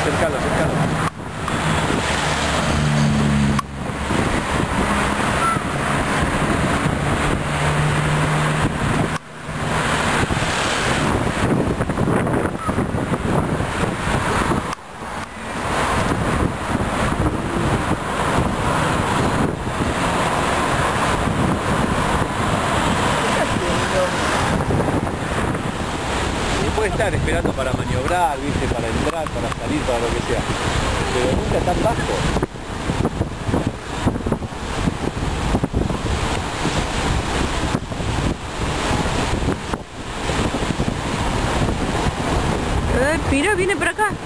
Acercalo, acercalo. Puede estar esperando para maniobrar, ¿viste? Para entrar, para salir, para lo que sea. Pero nunca tan bajo. Mira, viene para acá.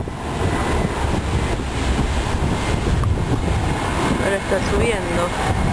Ahora está subiendo.